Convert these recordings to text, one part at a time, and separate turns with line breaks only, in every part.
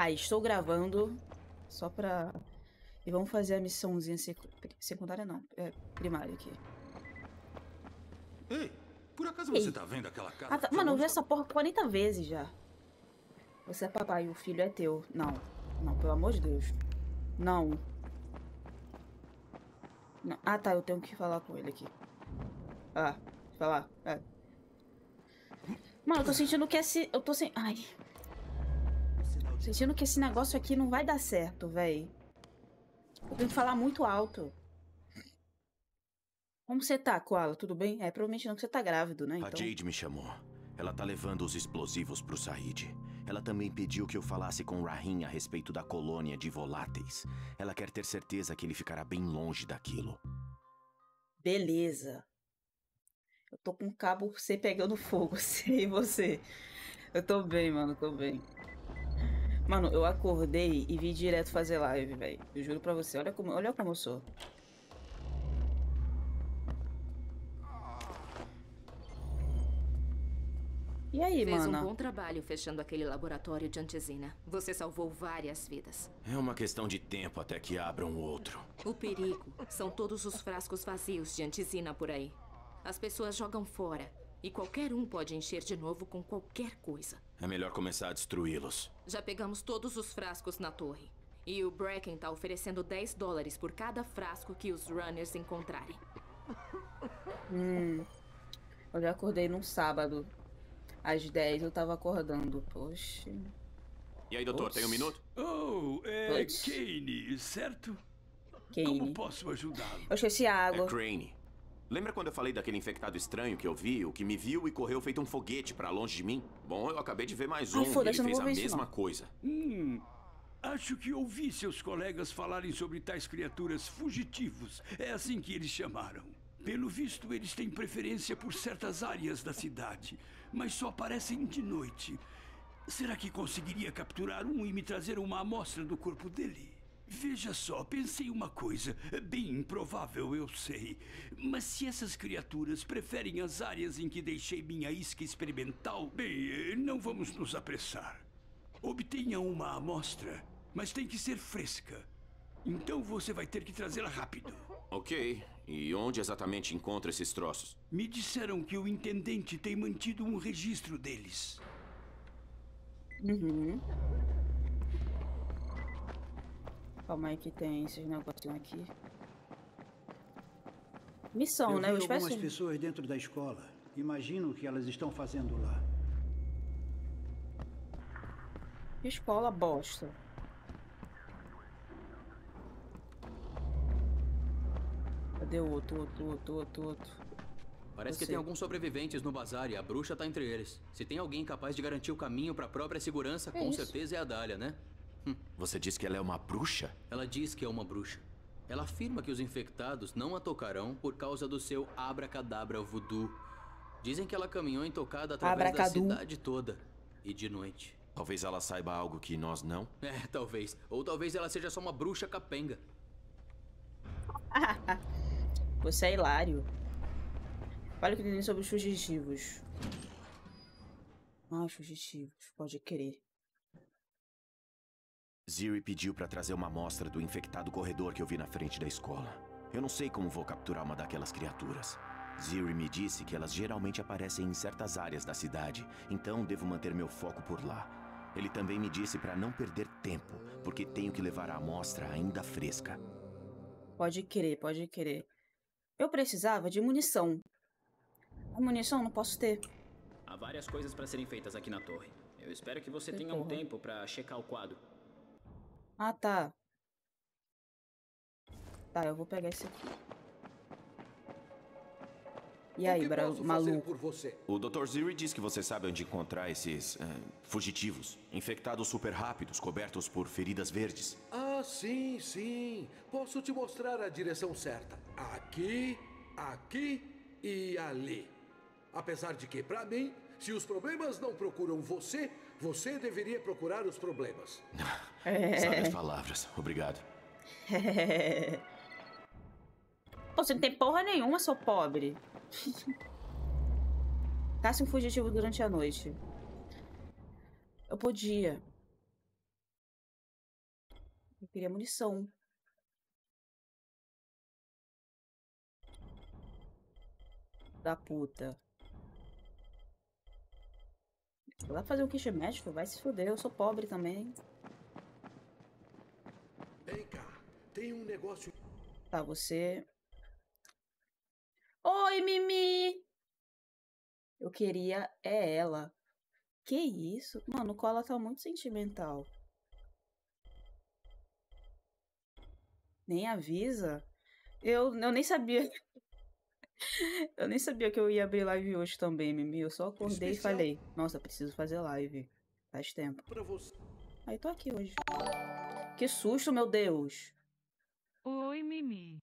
Aí, estou gravando só pra... E vamos fazer a missãozinha secundária, não. É primária aqui.
Ei, por acaso
Ei.
você tá vendo aquela casa?
Ah, tá. Mano, eu vi essa porra 40 vezes já. Você é papai e o filho é teu. Não. Não, pelo amor de Deus. Não. Não. Ah, tá. Eu tenho que falar com ele aqui. Ah, falar. É. Mano, eu tô sentindo que esse... Eu tô sem... Ai. Sentindo que esse negócio aqui não vai dar certo, véi. Eu tenho que falar muito alto. Como você tá, Koala? Tudo bem? É, provavelmente não, que você tá grávido, né? Então...
A Jade me chamou. Ela tá levando os explosivos pro Said. Ela também pediu que eu falasse com Rahim a respeito da colônia de voláteis. Ela quer ter certeza que ele ficará bem longe daquilo.
Beleza. Eu tô com o cabo C pegando fogo, sei você. Eu tô bem, mano, tô bem. Mano, eu acordei e vim direto fazer live, velho. Eu juro pra você, olha como eu sou. E aí,
Fez
mana?
um bom trabalho fechando aquele laboratório de antizina. Você salvou várias vidas.
É uma questão de tempo até que abram outro.
O perigo são todos os frascos vazios de antizina por aí. As pessoas jogam fora e qualquer um pode encher de novo com qualquer coisa.
É melhor começar a destruí-los.
Já pegamos todos os frascos na torre. E o Bracken tá oferecendo $10 por cada frasco que os runners encontrarem.
Eu já acordei num sábado. Às 10 eu tava acordando. Poxa.
E aí, doutor, tem um minuto?
Oh, é Kane, certo?
Kane.
Como posso ajudá-lo?
Eu esqueci a água.
É Crane. Lembra quando eu falei daquele infectado estranho que eu vi, o que me viu e correu feito um foguete pra longe de mim? Bom, eu acabei de ver mais um e ele fez a mesma coisa.
Acho que ouvi seus colegas falarem sobre tais criaturas fugitivos. É assim que eles chamaram. Pelo visto, eles têm preferência por certas áreas da cidade, mas só aparecem de noite. Será que conseguiria capturar um e me trazer uma amostra do corpo dele? Veja só, pensei uma coisa, bem improvável, eu sei. Mas se essas criaturas preferem as áreas em que deixei minha isca experimental, bem, não vamos nos apressar. Obtenha uma amostra, mas tem que ser fresca. Então você vai ter que trazê-la rápido.
Ok. E onde exatamente encontra esses troços?
Me disseram que o intendente tem mantido um registro deles.
Calma aí que tem esses negocinhos aqui. Missão,
Eu
né? Eu
vi
espero
algumas
que...
pessoas dentro da escola. Imagino o que elas estão fazendo lá.
Escola bosta. Cadê o outro?
Parece que tem alguns sobreviventes no bazar e a bruxa tá entre eles. Se tem alguém capaz de garantir o caminho pra própria segurança, com certeza é a Dália, né?
Você disse que ela é uma bruxa?
Ela diz que é uma bruxa. Ela afirma que os infectados não a tocarão por causa do seu abracadabra voodoo. Dizem que ela caminhou intocada através da cidade toda. E de noite.
Talvez ela saiba algo que nós não?
É, talvez. Ou talvez ela seja só uma bruxa capenga.
Você é hilário. Olha o que tem sobre os fugitivos. Ah, fugitivos. Pode crer.
Ziri pediu pra trazer uma amostra do infectado corredor que eu vi na frente da escola. Eu não sei como vou capturar uma daquelas criaturas. Ziri me disse que elas geralmente aparecem em certas áreas da cidade, então devo manter meu foco por lá. Ele também me disse pra não perder tempo, porque tenho que levar a amostra ainda fresca.
Pode crer, pode crer. Eu precisava de munição. A munição não posso ter.
Há várias coisas pra serem feitas aqui na torre. Eu espero que você tenha um tempo pra checar o quadro.
Ah, tá. Tá, eu vou pegar esse aqui. E aí, maluco?
O Dr. Ziri diz que você sabe onde encontrar esses fugitivos, infectados super rápidos, cobertos por feridas verdes.
Ah, sim, sim. Posso te mostrar a direção certa. Aqui, aqui e ali. Apesar de que, pra mim, se os problemas não procuram você, você deveria procurar os problemas.
Sabe as palavras. Obrigado.
Pô, você não tem porra nenhuma, seu pobre. Caça um fugitivo durante a noite. Eu podia. Queria munição. Da puta. Vai lá fazer um kit médico? Vai se foder, eu sou pobre também.
Vem cá, tem um negócio...
Tá, você... Oi, Mimi! Eu queria... É ela. Que isso? Mano, o Koala tá muito sentimental. Nem avisa? Eu nem sabia... Eu nem sabia que eu ia abrir live hoje também, Mimi. Eu só acordei e falei, nossa, preciso fazer live. Faz tempo. Aí tô aqui hoje. Que susto, meu Deus.
Oi, Mimi.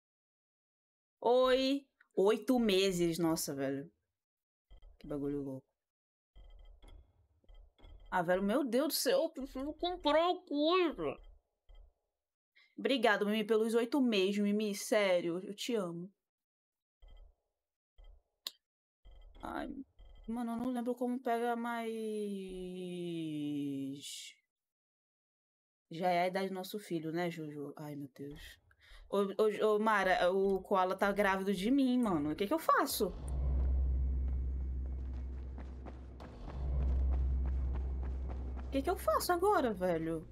Oi. 8 meses, nossa, velho. Que bagulho louco. Ah, velho, meu Deus do céu, eu preciso comprar coisa. Obrigado, Mimi, pelos 8 meses, Mimi. Sério, eu te amo. Ai, mano, eu não lembro como pega mais... Já é a idade do nosso filho, né, Jojo? Ai, meu Deus. Ô, Mara, o Koala tá grávido de mim, mano. O que que eu faço? O que que eu faço agora, velho?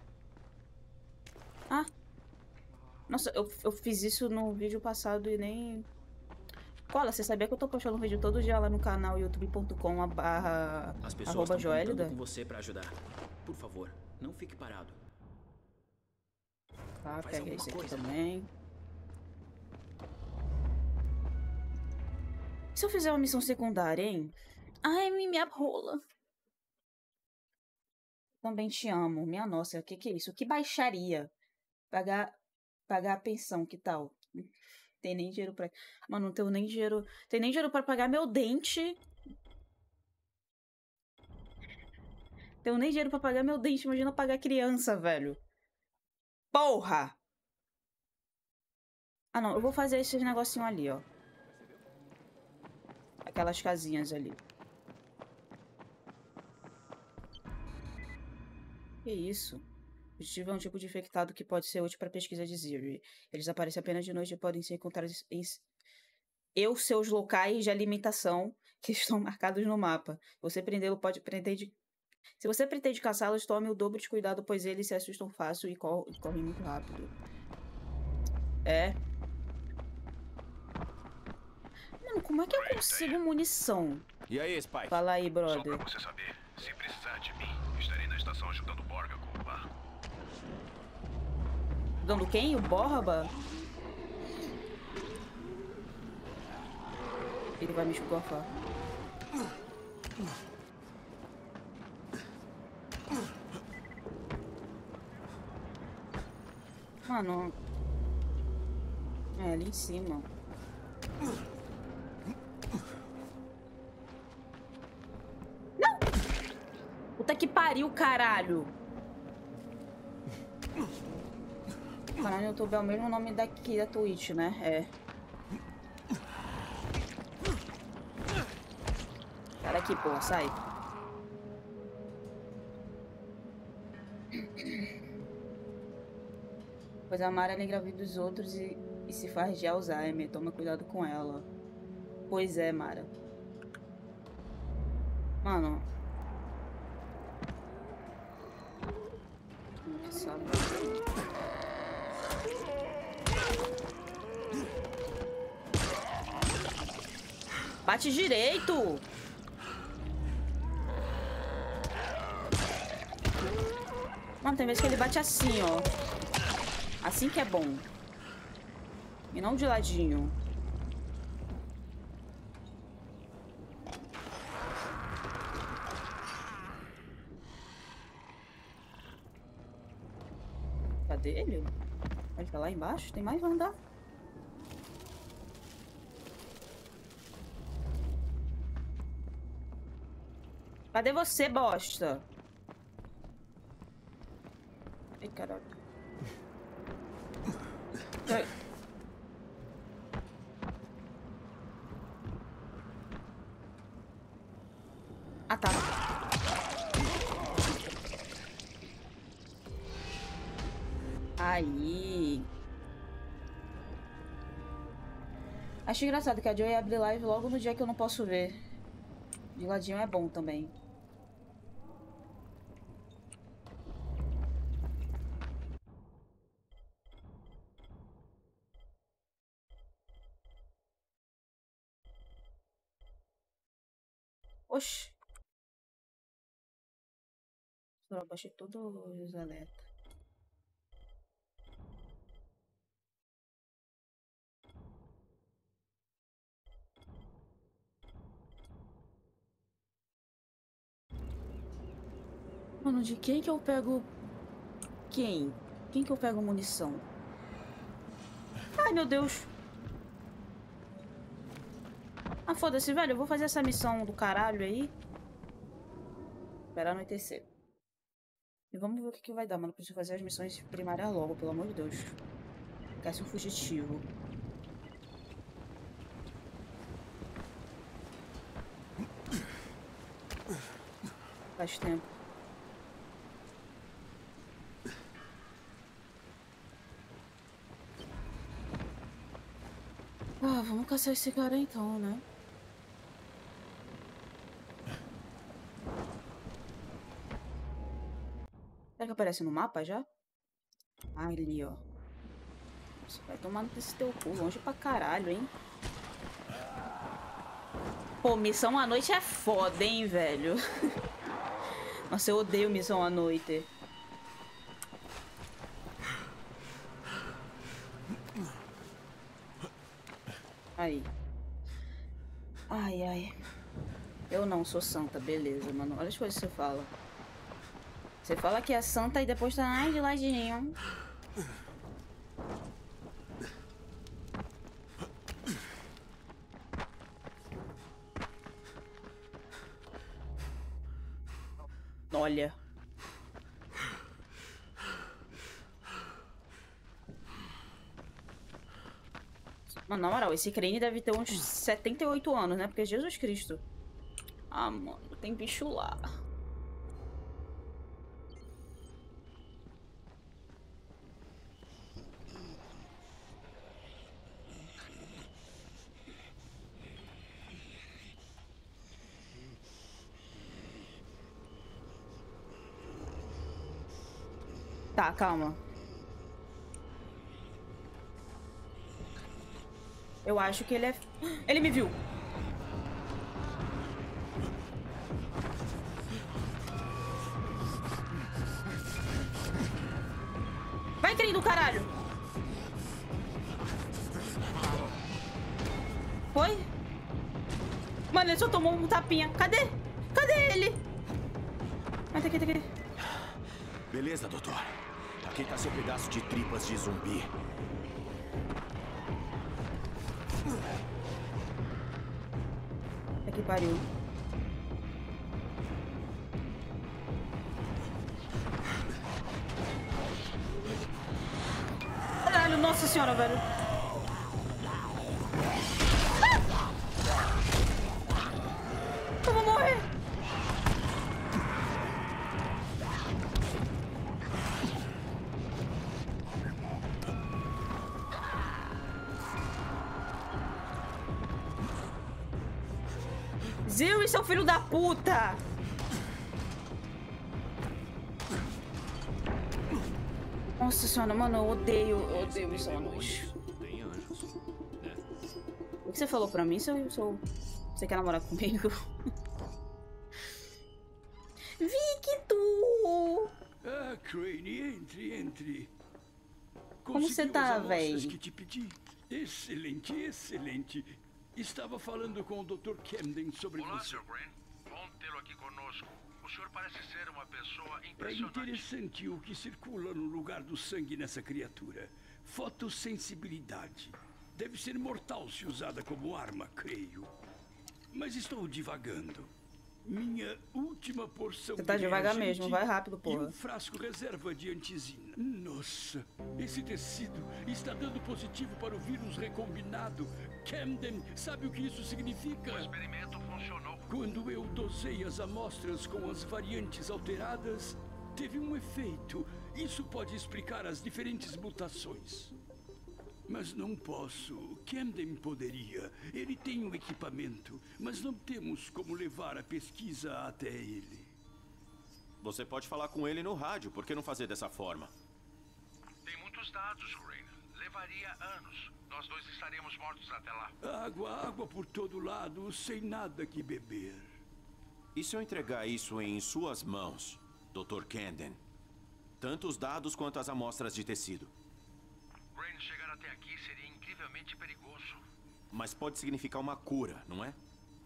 Ah. Nossa, eu fiz isso no vídeo passado e nem... Koala, você sabia que eu tô postando um vídeo todo dia lá no canal youtube.com/joelida?
As pessoas estão contando com você pra ajudar. Por favor, não fique parado.
Tá, pega esse aqui também. Se eu fizer uma missão secundária, hein? Ai, minha rola. Também te amo. Minha nossa, o que que é isso? Que baixaria. Pagar a pensão, que tal? Tem nem dinheiro pra... Mano, não tenho nem dinheiro... Tem nem dinheiro pra pagar meu dente. Tenho nem dinheiro pra pagar meu dente. Imagina pagar criança, velho. Porra! Ah, não. Eu vou fazer esses negocinhos ali, ó. Aquelas casinhas ali. Que isso? O positivo é um tipo de infectado que pode ser útil para pesquisa de Ziri. Eles aparecem apenas de noite e podem ser encontrados em seus locais de alimentação que estão marcados no mapa. Você prendê-lo pode pretende. Se você pretende caçá-los, tome o dobro de cuidado, pois eles se assustam fácil e correm muito rápido. É. Mano, como é que eu consigo munição?
E aí, Spike?
Fala aí, brother.
Só pra você saber, se precisar de mim, estarei na estação ajudando o Borga com o barco.
Dando quem? O Borba? Ele vai me escofar. Mano. É, ali em cima. Não! Puta que pariu, caralho! Canal no YouTube é o mesmo nome daqui da Twitch, né? É. Sai daqui, porra, sai. Pois a Mara engravida dos outros e se faz de Alzheimer. Toma cuidado com ela. Pois é, Mara. Mano. Que sabe. Bate direito! Mano, tem vezes que ele bate assim, ó. Assim que é bom. E não de ladinho. Cadê ele? Ele tá lá embaixo? Tem mais? Vamos andar. Cadê você, bosta? Ai, caralho. Ai. Ah, tá. Aí. Acho engraçado que a Joy abre live logo no dia que eu não posso ver. De ladinho é bom também. Oxi. Eu baixei todo os alertas. Mano, de quem que eu pego... Quem? Quem que eu pego munição? Ai, meu Deus. Ah, foda-se, velho. Eu vou fazer essa missão do caralho aí. Esperar anoitecer. E vamos ver o que vai dar, mano. Preciso fazer as missões primárias logo, pelo amor de Deus. Caça um fugitivo. Faz tempo. Ah, vamos caçar esse cara então, né? Será que aparece no mapa já? Ah, ali, ó. Você vai tomar nesse teu cu, longe pra caralho, hein? Pô, missão à noite é foda, hein, velho? Nossa, eu odeio missão à noite. Aí. Ai, ai. Eu não sou santa, beleza, mano. Olha as coisas que você fala. Você fala que é santa e depois tá ai de ladinho. Olha. Mano, na moral, esse crane deve ter uns 78 anos, né? Porque Jesus Cristo. Ah, mano, tem bicho lá. Tá, calma. Eu acho que ele é... Ele me viu. Vai, trem do caralho. Foi? Mano, ele só tomou um tapinha. Cadê? Cadê ele? Vai, tá aqui, tá aqui.
Beleza, doutor. Aqui tá seu pedaço de tripas de zumbi.
Que pariu. Caralho, nossa senhora, velho. Eu vou morrer. Zero, seu filho da puta! Nossa senhora, mano, eu odeio isso à noite. O que você falou pra mim? Você quer namorar comigo? Victor!
Ah, Crane, entre.
Como você tá, velho?
Que te pedi. Excelente, excelente. Estava falando com o Dr. Camden sobre
Olá,
você.
Sr. Crane. Bom tê-lo aqui conosco. O senhor parece ser uma pessoa
É
impressionante.
interessante o que circula no lugar do sangue nessa criatura. Fotossensibilidade. Deve ser mortal se usada como arma, creio. Mas estou divagando. Minha última porção
Você tá
de
devagar
reagente
mesmo, vai rápido, porra.
E um frasco reserva de antizina. Nossa, esse tecido está dando positivo para o vírus recombinado. Camden, sabe o que isso significa?
O experimento funcionou.
Quando eu dosei as amostras com as variantes alteradas, teve um efeito. Isso pode explicar as diferentes mutações. Mas não posso. Camden poderia. Ele tem o equipamento, mas não temos como levar a pesquisa até ele.
Você pode falar com ele no rádio. Por que não fazer dessa forma?
Tem muitos dados, Crane. Levaria anos. Nós dois estaremos mortos até lá.
Água por todo lado, sem nada que beber.
E se eu entregar isso em suas mãos, Dr. Camden? Tanto os dados quanto as amostras de tecido.
Crane, chegar até aqui seria incrivelmente perigoso.
Mas pode significar uma cura, não é?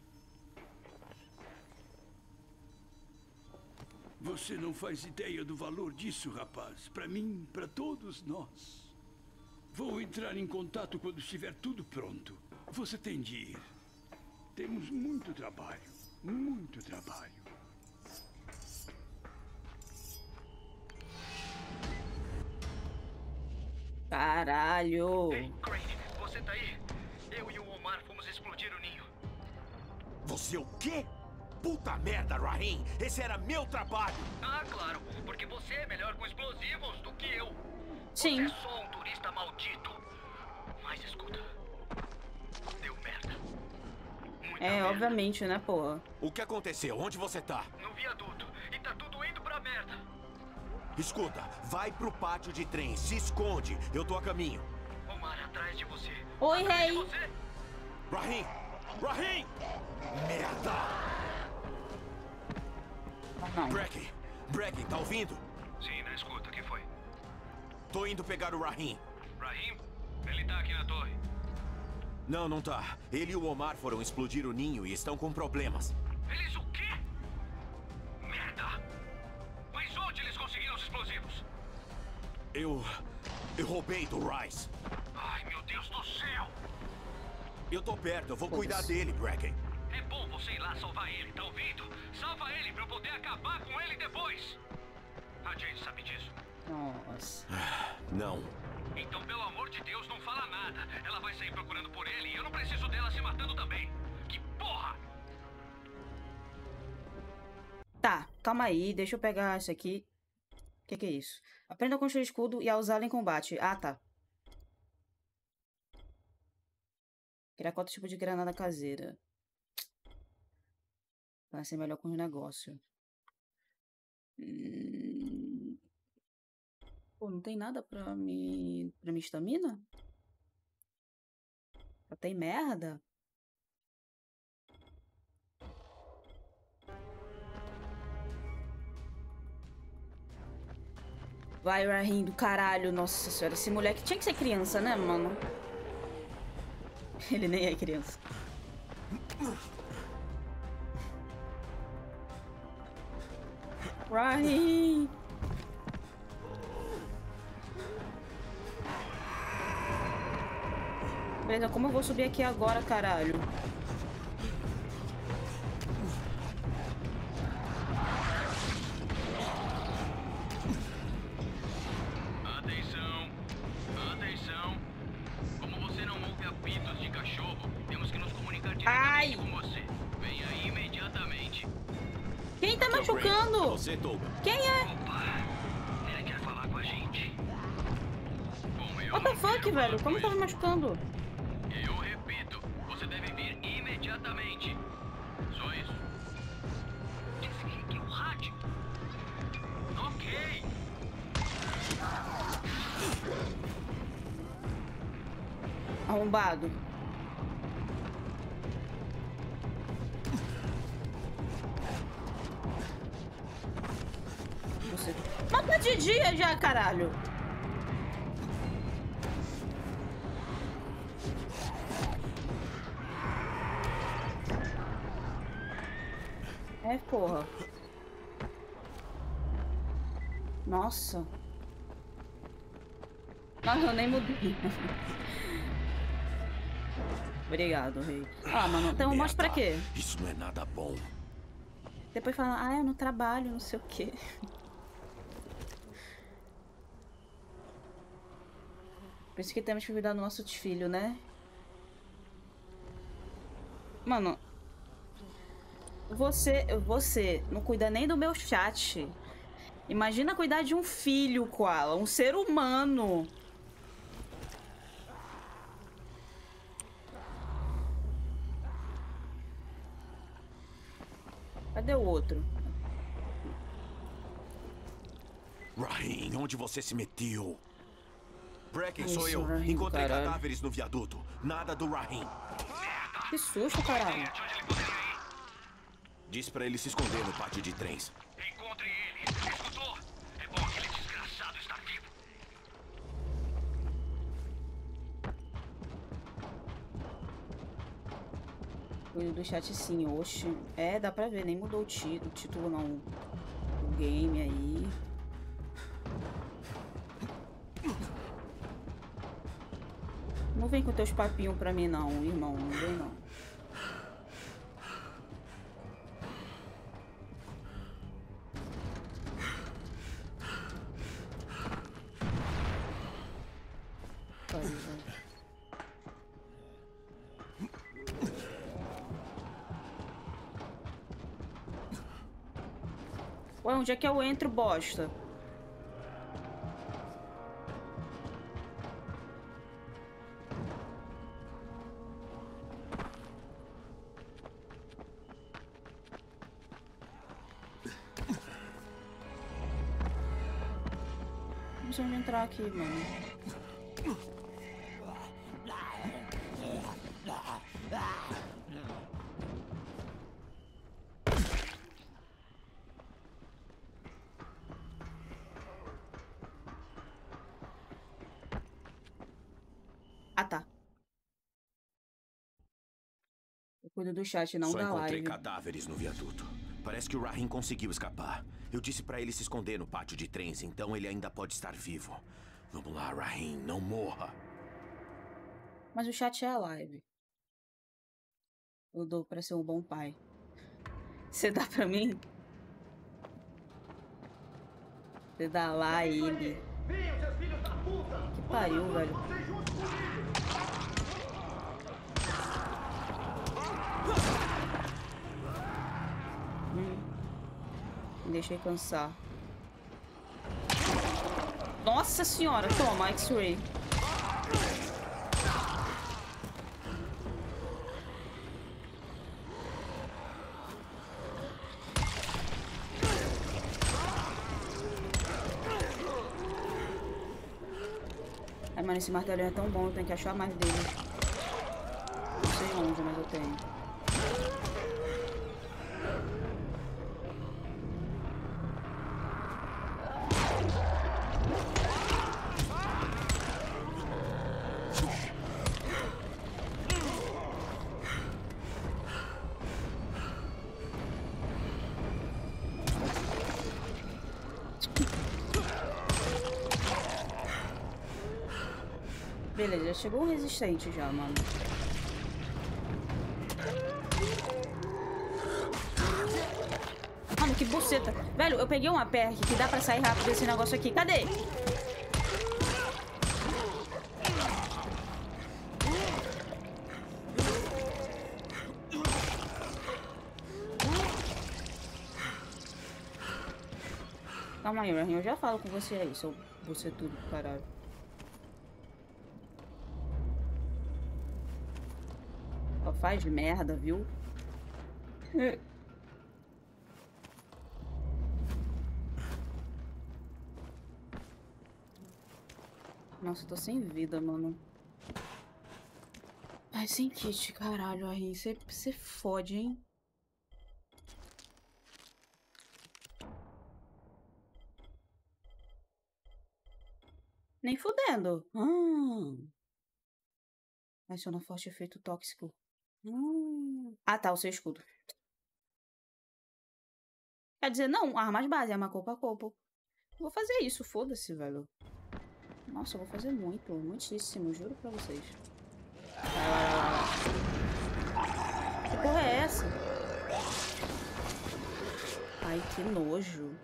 Você não faz ideia do valor disso, rapaz. Para mim, para todos nós. Vou entrar em contato quando estiver tudo pronto. Você tem de ir. Temos muito trabalho. Muito trabalho.
Caralho.
Ei, Crane, você tá aí? Eu e o Omar fomos explodir o ninho.
Você o quê? Puta merda, Rahim! Esse era meu trabalho!
Ah, claro, porque você é melhor com explosivos do que eu.
Sim.
Você é só um turista maldito. Mas escuta, deu merda. Muita merda.
Obviamente, né, porra?
O que aconteceu? Onde você tá?
No viaduto. E tá tudo indo pra merda.
Escuta, vai pro pátio de trem, se esconde. Eu tô a caminho.
Omar, atrás de você.
Oi,
Atrás
rei.
de você.
Rahim! Rahim! Merda!
Não.
Bracken, tá ouvindo?
Sim, na escuta, o que foi?
Tô indo pegar o Rahim.
Rahim? Ele tá aqui na torre.
Não tá. Ele e o Omar foram explodir o ninho e estão com problemas.
Eles o quê? Merda! Mas onde eles conseguiram os explosivos?
Eu roubei do Rice.
Ai, meu Deus do céu!
Eu tô perto, eu vou cuidar dele, Bracken.
É bom você ir lá salvar ele, tá ouvindo? Salva ele pra eu poder acabar com ele depois! A Jade sabe disso.
Nossa.
Não.
Então, pelo amor de Deus, não fala nada. Ela vai sair procurando por ele e eu não preciso dela se matando também. Que porra!
Tá, calma aí, deixa eu pegar isso aqui. O que é isso? Aprenda a construir escudo e a usá-lo em combate. Ah, tá. Criar 4 tipos de granada caseira. Vai ser melhor com o negócio. Pô, não tem nada pra minha estamina? Só tem merda? Vai, Rahim do caralho. Nossa senhora, esse moleque tinha que ser criança, né, mano? Ele nem é criança. Rahim! Beleza, como eu vou subir aqui agora, caralho?
Atenção! Atenção! Como você não ouve apitos de cachorro, temos que nos comunicar diretamente com você. Venha aí imediatamente.
Quem tá machucando?
Você, Toga.
Quem é?
Opa! Ele quer falar com a gente. Bom, eu
What the fuck, velho? Como tá me machucando?
Eu repito, você deve vir imediatamente. Só isso. Desligue o rádio. Ok.
Arrombado. Você... Mas tá de dia já, caralho. É, porra. Nossa. Não, eu nem mudei. Obrigado, rei. Ah, mano, tem um monte pra quê?
Isso não é nada bom.
Depois falam, ah, eu não trabalho, não sei o quê. Por isso que temos que cuidar do nosso filho, né? Mano, você não cuida nem do meu chat. Imagina cuidar de um filho, Koala. Um ser humano. Cadê o outro?
Rahim, onde você se meteu? Bracken,
Isso,
sou eu.
Rahim,
Encontrei
caralho.
cadáveres no viaduto. Nada do Rahim.
Que susto, caralho.
Disse pra ele se esconder no pátio de trens.
Encontre ele. Escutou? É bom aquele desgraçado estar vivo.
Cuido do chat sim, oxe. É, dá pra ver, nem mudou o título não. O game aí. Não vem com teus papinhos pra mim não, irmão. Não vem não. Ué, onde é que eu entro, bosta? Não sei onde entrar aqui, mano. Ah, tá. Eu cuido do chat, não
Só
da
encontrei
live.
cadáveres no viaduto. Parece que o Rahim conseguiu escapar. Eu disse pra ele se esconder no pátio de trens, então ele ainda pode estar vivo. Vamos lá, Rahim, não morra.
Mas o chat é a live. Eu dou pra ser um bom pai. Você dá pra mim? Você dá lá a ele. Que pariu, velho. Me deixei cansar. Nossa senhora, toma, X-Ray. Ai, mano, esse martelo é tão bom, eu tenho que achar mais dele. Não sei onde, mas eu tenho. Beleza, já chegou um resistente já, mano. Mano, que buceta. Velho, eu peguei uma perk que dá pra sair rápido desse negócio aqui. Cadê? Calma aí, Rahim, eu já falo com você aí, seu bucetudo do caralho. Só faz merda, viu? Nossa, eu tô sem vida, mano. Ai, sem kit, caralho, aí você fode, hein? Nem fudendo. Adiciona forte efeito tóxico. Ah, tá, o seu escudo. Quer dizer, não, armas base, arma corpo a corpo. Vou fazer isso, foda-se, velho. Nossa, eu vou fazer muito, muitíssimo, juro pra vocês. Que porra é essa? Ai, que nojo.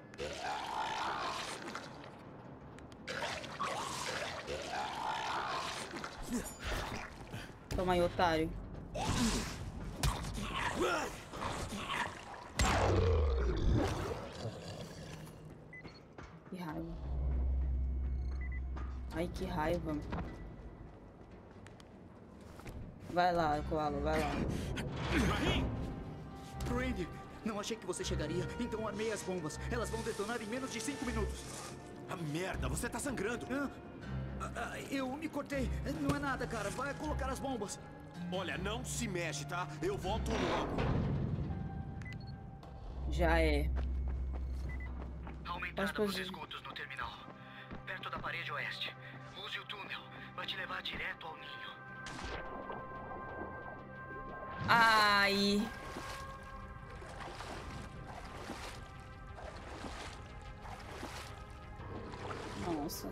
Toma aí, otário. Ai, que raiva. Vai lá, Koala, vai lá.
Randy, não achei que você chegaria, então armei as bombas. Elas vão detonar em menos de 5 minutos.
A merda, você tá sangrando.
Eu me cortei. Não é nada, cara. Vai colocar as bombas.
Olha, não se mexe, tá? Eu volto logo.
Já é.
Há uma entrada pros esgotos no terminal. Perto da parede oeste. Use o túnel. Vai te levar direto ao ninho.
Ai. Nossa.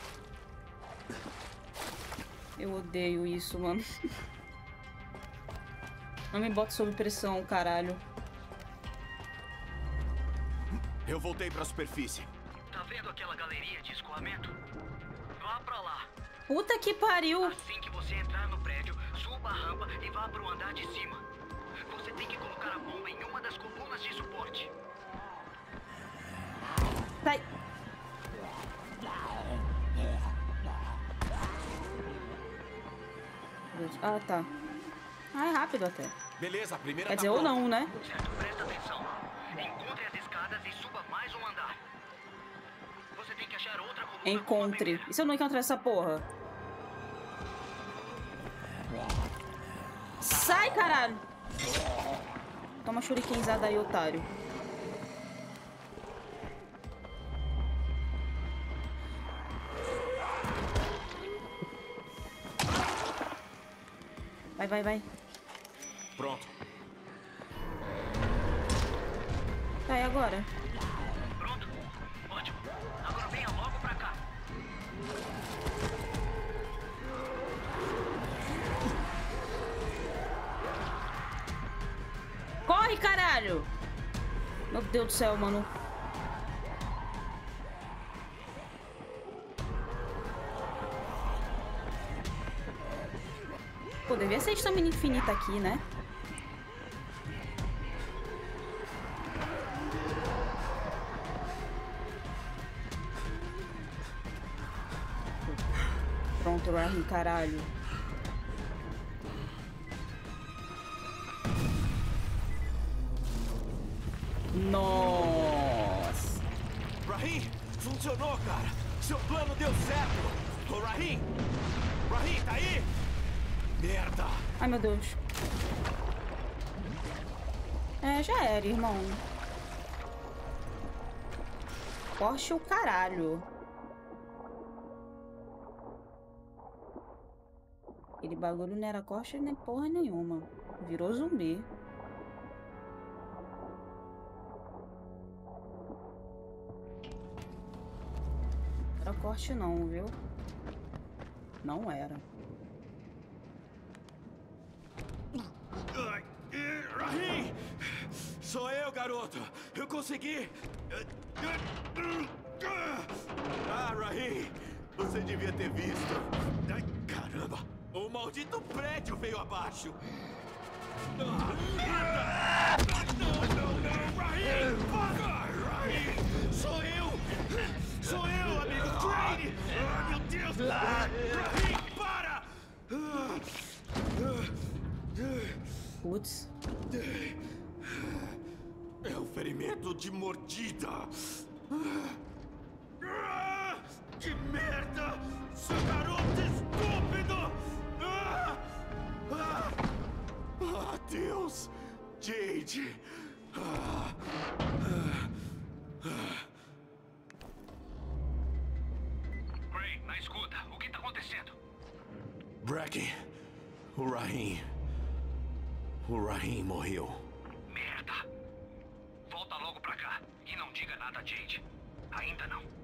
Eu odeio isso, mano. Não me bota sob pressão, caralho.
Eu voltei pra superfície.
Tá vendo aquela galeria de escoamento? Vá pra lá.
Puta que pariu.
Assim que você entrar no prédio, suba a rampa e vá pro andar de cima. Você tem que colocar a bomba em uma das colunas de suporte.
Sai. Ah, tá. Ah, é rápido até.
Beleza, a primeira.
Quer dizer, ou não, né?
Certo, presta atenção. Encontre as escadas e suba mais um andar. Você tem que achar outra coluna.
Encontre. E se eu não encontrar essa porra? Sai, caralho! Toma shurikenzada aí, otário. Vai, vai, vai.
Pronto.
Tá, e agora?
Pronto? Ótimo. Agora venha logo pra cá.
Corre, caralho! Meu Deus do céu, mano. Pô, devia ser estamina infinita aqui, né? Pronto, Rahim, caralho. Nossa.
Rahim, funcionou, cara. Seu plano deu certo. Ô, Rahim! Rahim, tá aí? Merda!
Ai, meu Deus. É, já era, irmão. Porsche o caralho. Aquele bagulho não era coxa nem porra nenhuma. Virou zumbi. Não era corte não, viu? Não era.
Rahim! Sou eu, garoto! Eu consegui! Ah, Rahim! Você devia ter visto! Ai, caramba! O maldito prédio veio abaixo! Merda! Não! Rahim! Rahim! Sou eu! Sou eu, amigo Crane! Ah, meu Deus! Rahim, para!
Putz.
É um ferimento de mordida. Que merda! Seu garoto estúpido! Deus! Jade!
Gray, na escuta. O que tá acontecendo?
Bracken, o Rahim. O Rahim morreu.
Merda! Volta logo pra cá. E não diga nada a Jade. Ainda não.